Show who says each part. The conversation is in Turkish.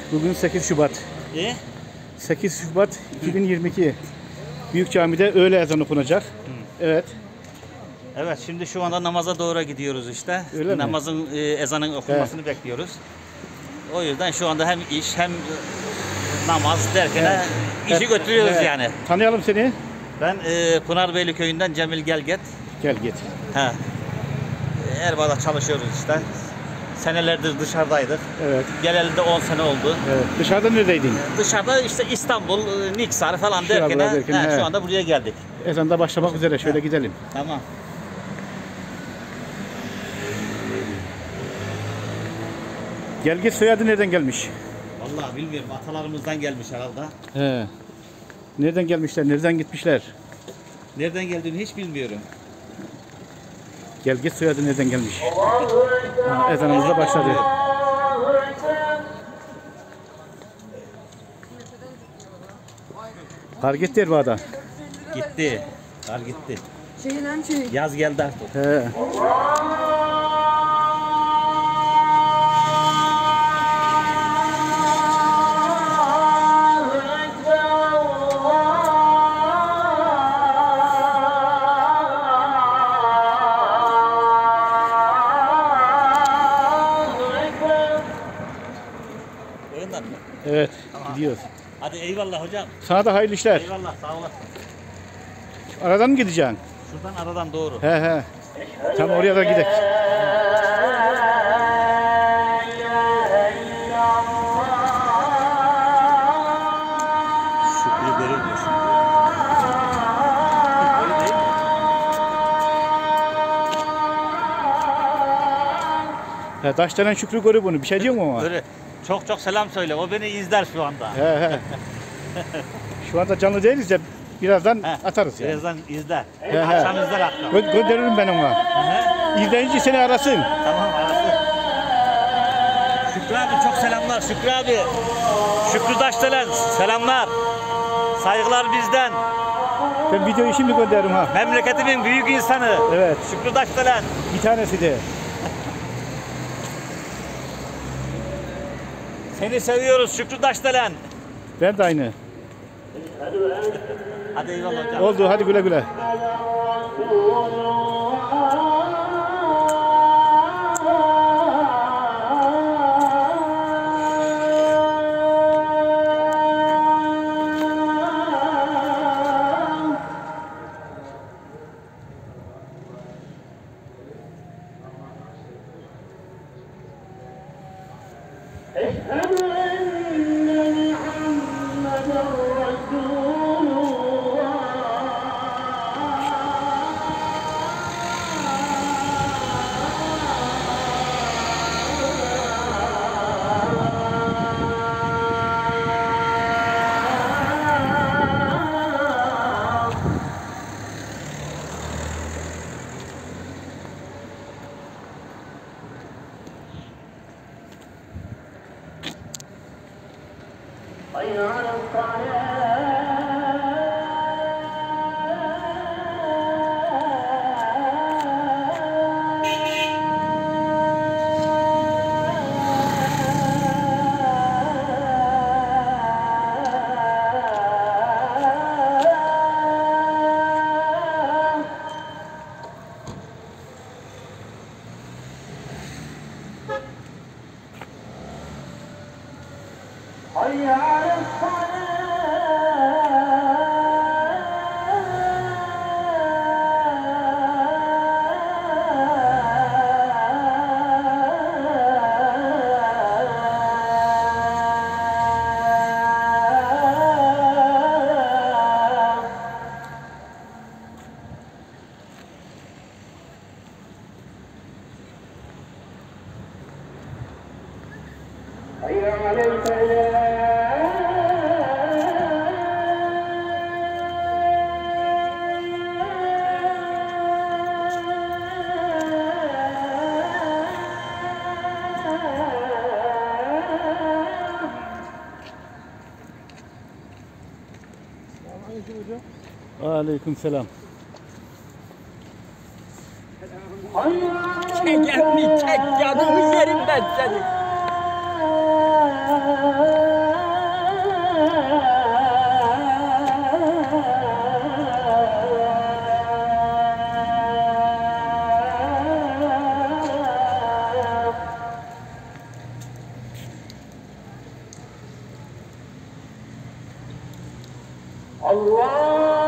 Speaker 1: Bugün 8 Şubat. 8 Şubat 2022. Büyük Cami'de öğle ezanı okunacak. Evet.
Speaker 2: Evet, şimdi şu anda namaza doğru gidiyoruz işte.
Speaker 1: Öyle mi?
Speaker 2: Namazın ezanın okunmasını bekliyoruz. O yüzden şu anda hem iş hem namaz derken işi götürüyoruz yani.
Speaker 1: Tanıyalım seni.
Speaker 2: Ben Pınarbeyli köyünden Cemil Gelget.
Speaker 1: Gel git.
Speaker 2: Erbaa'da çalışıyoruz işte. Senelerdir dışarıdaydık.
Speaker 1: Evet.
Speaker 2: Geleli de 10 sene oldu.
Speaker 1: Evet. Dışarıda neredeydin?
Speaker 2: Dışarıda işte İstanbul, Niksar falan
Speaker 1: Şuralar
Speaker 2: derken,
Speaker 1: he.
Speaker 2: şu anda buraya geldik.
Speaker 1: Ezan da başlamak üzere. Şöyle gidelim.
Speaker 2: Tamam.
Speaker 1: Gelgit soyadı nereden gelmiş?
Speaker 2: Vallahi bilmiyorum, atalarımızdan gelmiş herhalde.
Speaker 1: He. Nereden gelmişler? Nereden gitmişler?
Speaker 2: Nereden geldiğini hiç bilmiyorum.
Speaker 1: Gelgit soyadı nereden gelmiş? Ha, ezanımız da başladı. Kar gitti Erbaa'da.
Speaker 2: Gitti. Kar gitti.
Speaker 3: Şeyden şey.
Speaker 2: Yaz geldi artık.
Speaker 1: He.
Speaker 2: Oyundan mı?
Speaker 1: Evet.
Speaker 2: Tamam.
Speaker 1: Gidiyoruz.
Speaker 2: Hadi eyvallah hocam.
Speaker 1: Sana da hayırlı işler.
Speaker 2: Eyvallah, sağ olasın.
Speaker 1: Aradan mı gideceksin?
Speaker 2: Şuradan aradan doğru.
Speaker 1: He. Tam oraya da gidelim.
Speaker 2: Şükrü görülmüyor şimdi. Öyle değil mi?
Speaker 1: He, Taşdelen Şükrü görüyor bunu. Bir şey diyor mu ona?
Speaker 2: Öyle. Çok çok selam söyle. O beni izler şu anda.
Speaker 1: He. Şu anda canlı değiliz de birazdan
Speaker 2: He,
Speaker 1: atarız yani.
Speaker 2: Birazdan izler.
Speaker 1: He.
Speaker 2: Akşam izler hatta.
Speaker 1: Gönderirim ben ona. İzleyince seni arasın.
Speaker 2: Tamam, arasın. Şükrü abi çok selamlar. Şükrü abi. Şükrü Taşdelen selamlar. Saygılar bizden.
Speaker 1: Ben videoyu şimdi gönderirim ha.
Speaker 2: Memleketimin büyük insanı.
Speaker 1: Evet.
Speaker 2: Şükrü Taşdelen.
Speaker 1: Bir tanesi de.
Speaker 2: Seni seviyoruz Şükrü Taşdelen.
Speaker 1: Ben de aynı.
Speaker 2: Hadi eyvallah hocam.
Speaker 1: Oldu. Hadi güle güle.
Speaker 4: أشهد أن محمدا رسول حي على الصلاة حي على الصلاة حي على
Speaker 1: Aleykümselam.
Speaker 3: Çek elini çek, canımı yerim ben seni.
Speaker 4: Allah